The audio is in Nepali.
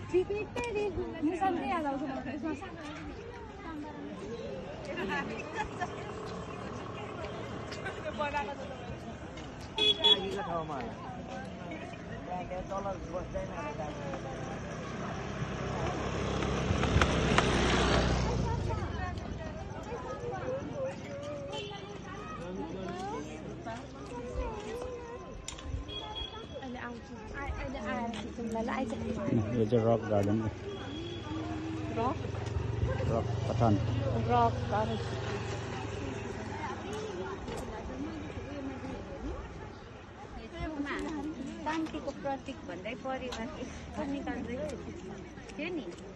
सधैँ याद आउँछ मलाई यसमा अघिको ठाउँमा त्यहाँ तल बस्दैन यो चाहिँ रक गार्डन रक पठान शान्तिको प्रतीक भन्दै परिवार निकाल्दै थियो नि